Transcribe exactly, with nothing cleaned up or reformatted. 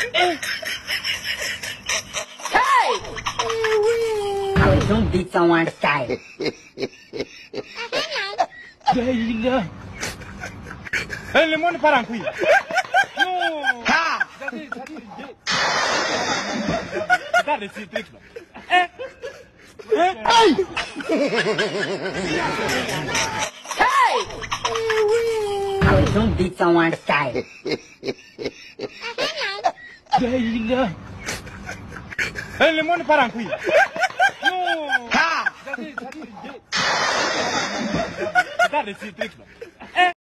I don't beat someone's style. Eh, le monde part en couille. Non. Ha! Regarde ces trucs là. Eh? Eh? Hey! I don't beat someone's style. Eh, le monde part en couille. Non. Ha! Regarde ces trucs là.